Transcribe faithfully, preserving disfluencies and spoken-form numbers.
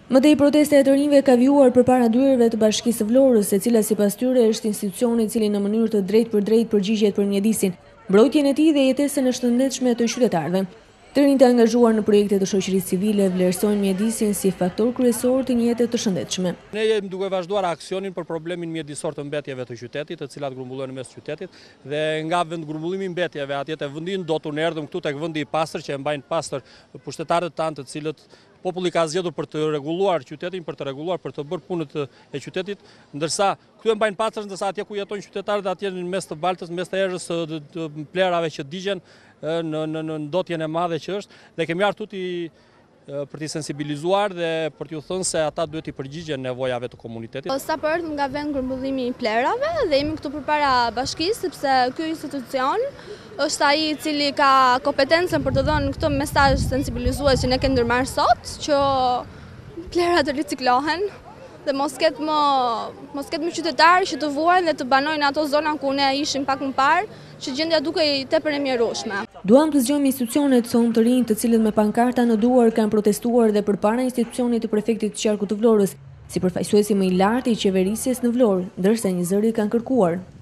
Mëtej protesta e të rinjve ka vjuar përpara dyerve të Bashkisë së Vlorës, e cila sipas tyre është institucioni i cili në mënyrë të drejtë për drejtë përgjigjet për mjedisin, mbrojtjen e tij dhe jetesën e shëndetshme të qytetarëve. Të rinjtë e angazhuar në projekte të shoqërisë civile vlerësojnë mjedisin si faktor kryesor të një jete të shëndetshme. Ne jemi duke vazhduar aksionin për problemin mjedisor të mbetjeve të qytetit, të cilat grumbullojnë mes qytetit, dhe nga vend grumbullimi i mbetjeve atje te vendin do të erdhëm këtu tek vendi i pastër që e mbajnë pastër pushtetarët tanë, të cilët populli ka zgjedhur për të rregulluar qytetin, për të rregulluar, për të bërë punët e qytetit, ndërsa këtu e mbajnë pastër, ndërsa atje ku jetojnë qytetarët atje në mes të baltës, mes të errës së të plerave që digjen në në në ndotjen e madhe që është, dhe kemi ardhur tuti për t'i sensibilizuar dhe për t'ju thënë se ata duhet i përgjigjen nevojave të komunitetit. Sa për erdhëm nga vend grumbullimi i plerave dhe jemi këtu përpara bashkisë, sepse ky institucion është ai i cili ka kompetencën për të dhënë këtë mesazh sensibilizues që ne kemi ndërmarrë sot, që plerat të riciklohen dhe mos ketë më mos ketë më qytetarë që të vuajnë dhe të banojnë ato zona ku ne ishim pak më parë, që gjendja dukej tepër e mjerueshme. Duam të zgjojmë institucionet, thonë të rinj, të cilët me pankarta në duar kanë protestuar dhe përpara institucionit të prefektit të qarkut të Vlorës, si përfaqësuesi më i lartë i qeverisjes në Vlorë, ndërsa një zëri kanë kërkuar